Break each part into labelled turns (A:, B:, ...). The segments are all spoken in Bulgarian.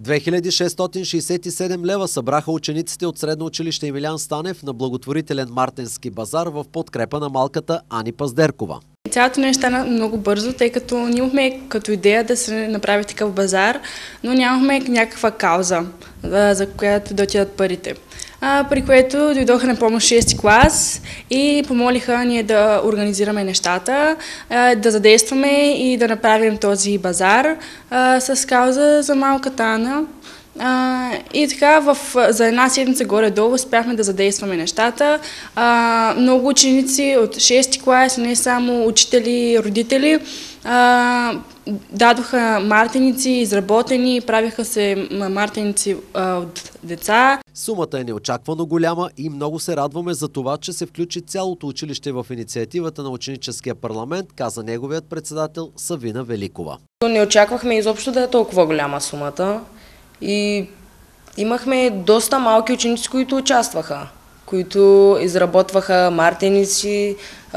A: 2667 лева събраха учениците от Средно училище Емилиан Станев на благотворителен мартенски базар в подкрепа на малката Ани Паздеркова.
B: Цялото нещо стана много бързо, тъй като ние имахме като идея да се направи такъв базар, но нямахме някаква кауза, за която да отидат парите. При което дойдоха на помощ 6-ти клас и помолиха ние да организираме нещата, да задействаме и да направим този базар с кауза за малката Ана. И така за една седмица горе-долу успяхме да задействаме нещата. Много ученици от 6-ти клас, не само учители и родители, дадоха мартеници, изработени, правиха се мартеници от деца.
A: Сумата е неочаквано голяма и много се радваме за това, че се включи цялото училище в инициативата на ученическия парламент, каза неговият председател Савина Великова.
C: Не очаквахме изобщо да е толкова голяма сумата и имахме доста малки ученици, които участваха, които изработваха мартеници.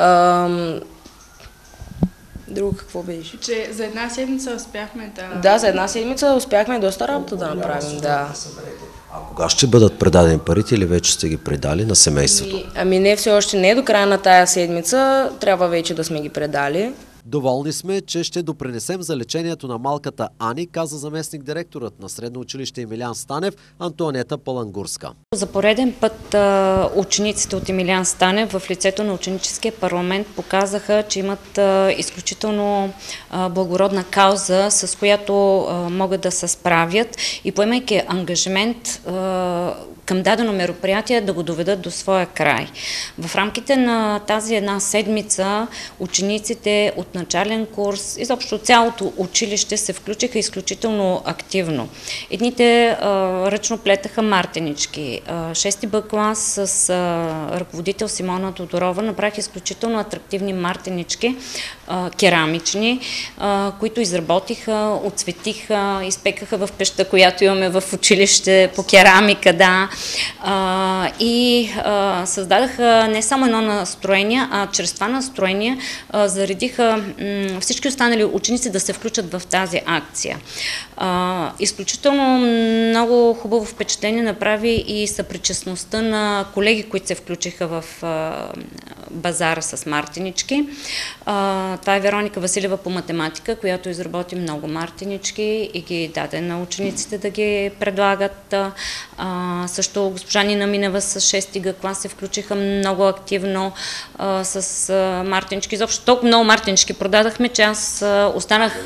C: Друго какво беше?
B: Че за една седмица успяхме да...
C: Да, за една седмица успяхме доста работа да направим, да.
A: А кога ще бъдат предадени парите или вече сте ги предали на семейството?
C: Ами не, все още не, до края на тая седмица трябва вече да сме ги предали.
A: Доволни сме, че ще допринесем за лечението на малката Ани, каза заместник-директорът на Средно училище Емилиан Станев Антоанета Палангурска.
D: За пореден път учениците от Емилиан Станев в лицето на ученическия парламент показаха, че имат изключително благородна кауза, с която могат да се справят и поемайки ангажимент към дадено мероприятие да го доведат до своя край. В рамките на тази една седмица учениците от начален курс, изобщо цялото училище се включиха изключително активно. Едните ръчно плетаха мартенички. 6-ти Б клас с ръководител Симона Тодорова направиха изключително атрактивни мартенички, керамични, които изработиха, отцветиха, изпекаха в пеща, която имаме в училище по керамика, да. И създадаха не само едно настроение, а чрез това настроение заредиха всички останали ученици да се включат в тази акция. Изключително много хубаво впечатление направи и съпричастността на колеги, които се включиха в базара с мартенички. Това е Вероника Василева по математика, която изработи много мартенички и ги даде на учениците да ги предлагат. Също госпожа Нина Минева с 6-ти Г клас се включиха много активно с мартенички. Изобщо толкова много мартенички продадахме, че аз останах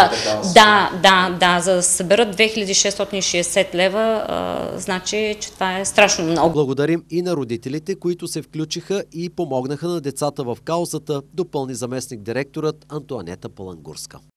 D: за да съберат 2660 лева, значи, че това е страшно много.
A: Благодарим и на родителите, които се включиха и помогнаха на децата в каузата, допълни заместник-директорът Антоанета Палангурска.